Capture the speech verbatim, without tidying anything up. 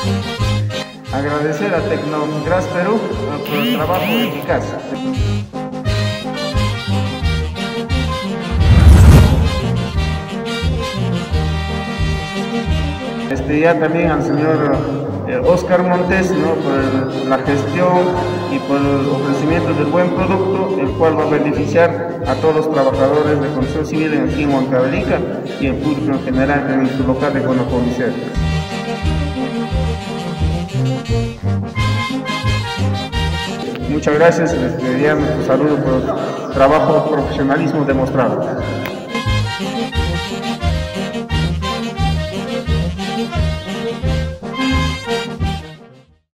Agradecer a Tecnogras Perú por el trabajo eficaz. Este, ya también al señor eh, Oscar Montes, ¿no? por el, la gestión y por el ofrecimiento del buen producto, el cual va a beneficiar a todos los trabajadores de construcción civil aquí en Huancavelica y el público en general en su local de Conocomicer. Muchas gracias, les pediría nuestro saludo por el trabajo, profesionalismo demostrado.